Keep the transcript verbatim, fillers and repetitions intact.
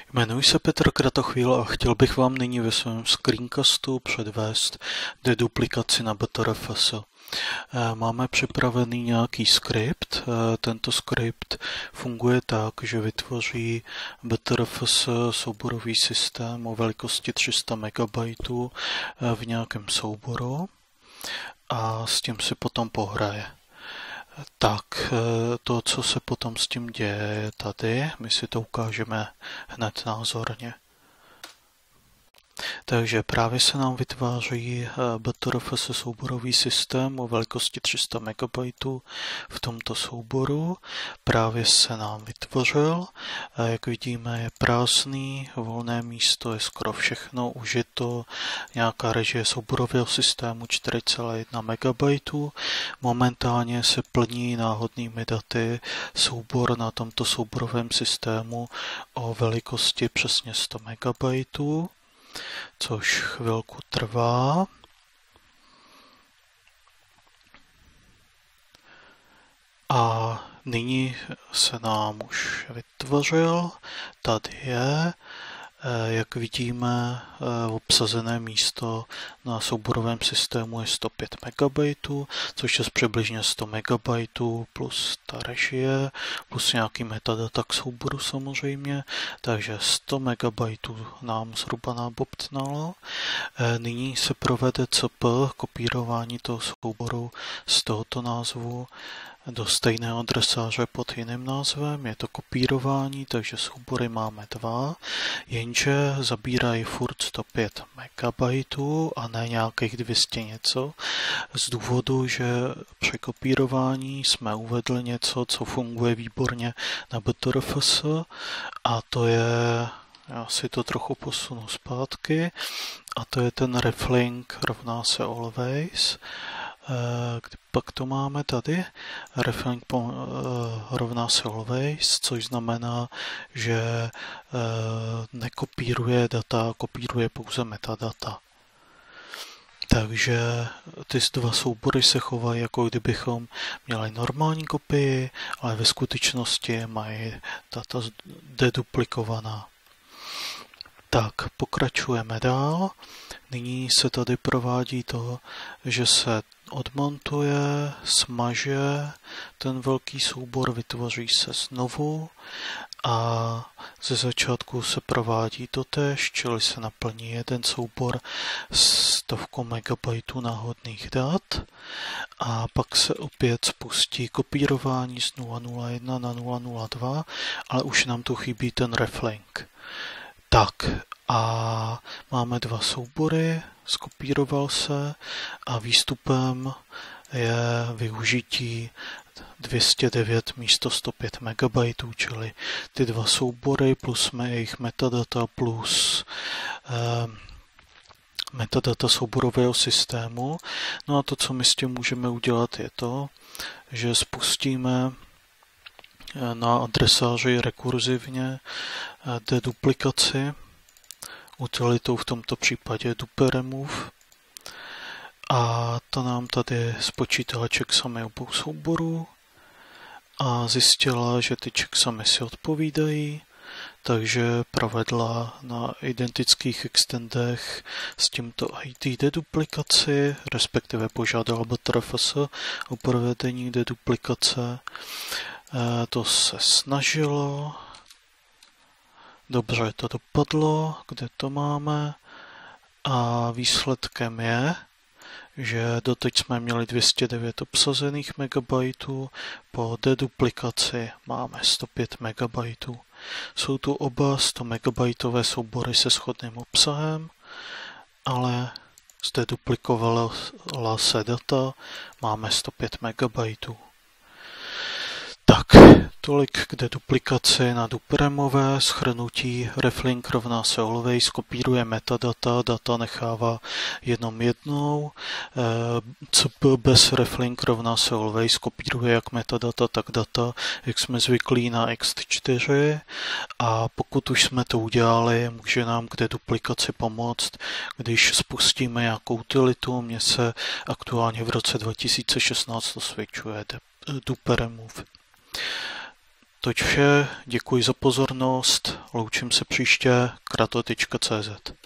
Jmenuji se Petr Kratochvíl a chtěl bych vám nyní ve svém screencastu předvést deduplikaci na B T R F S. Máme připravený nějaký skript. Tento skript funguje tak, že vytvoří B T R F S souborový systém o velikosti tři sta megabajtů v nějakém souboru a s tím si potom pohraje. Tak, to, co se potom s tím děje, je tady. My si to ukážeme hned názorně. Takže právě se nám vytváří B T R F S souborový systém o velikosti tři sta megabajtů v tomto souboru. Právě se nám vytvořil. Jak vidíme, je prázdný, volné místo je skoro všechno užito. Nějaká režie souborového systému čtyři celá jedna megabajtů. Momentálně se plní náhodnými daty soubor na tomto souborovém systému o velikosti přesně sto megabajtů. Což chvilku trvá. A nyní se nám už vytvořil. Tady je, jak vidíme, obsazené místo na souborovém systému je sto pět megabajtů, což je přibližně sto megabajtů plus ta režie, plus nějaký metadata k souboru samozřejmě, takže sto megabajtů nám zhruba nabobtnalo. Nyní se provede C P, kopírování toho souboru z tohoto názvu do stejného adresáře pod jiným názvem. Je to kopírování, takže soubory máme dva, jenže zabírají furt sto pět megabajtů a ne nějakých dvě stě něco, z důvodu, že při kopírování jsme uvedli něco, co funguje výborně na B T R F S, a to je, já si to trochu posunu zpátky, a to je ten reflink rovná se always. Pak to máme tady, reflink rovná se always, což znamená, že nekopíruje data, kopíruje pouze metadata. Takže ty dva soubory se chovají, jako kdybychom měli normální kopii, ale ve skutečnosti mají data deduplikovaná. Tak, pokračujeme dál. Nyní se tady provádí to, že se odmontuje, smaže ten velký soubor, vytvoří se znovu a ze začátku se provádí totéž, čili se naplní jeden soubor stovkou megabajtů náhodných dat a pak se opět spustí kopírování z nula nula jedna na nula nula dva, ale už nám tu chybí ten reflink. Tak a máme dva soubory, skopíroval se a výstupem je využití dvě stě devět místo sto pět megabajtů, čili ty dva soubory plus jejich metadata plus eh, metadata souborového systému. No a to, co my s tím můžeme udělat, je to, že spustíme na adresáři rekurzivně deduplikaci utilitou v tomto případě duperemove a to nám tady spočítala checksamy obou souborů a zjistila, že ty checksamy si odpovídají, takže provedla na identických extendech s tímto I D deduplikaci, respektive požádala B T R F S o provedení deduplikace. To se snažilo. Dobře to dopadlo, kde to máme, a výsledkem je, že doteď jsme měli dvě stě devět obsazených megabajtů, po deduplikaci máme sto pět megabajtů. Jsou tu oba sto megabajtové soubory se shodným obsahem, ale zdeduplikovala se data, máme sto pět megabajtů. Tak, tolik k deduplikaci na duperemové, shrnutí reflink rovná se always, kopíruje metadata, data nechává jenom jednou, C P bez reflink rovná se always, kopíruje jak metadata, tak data, jak jsme zvyklí na X čtyři, a pokud už jsme to udělali, může nám k deduplikaci pomoct, když spustíme nějakou utilitu. Mně se aktuálně v roce dva tisíce šestnáct osvědčuje duperemove. toť vše, děkuji za pozornost, loučím se příště, krato tečka cé zet.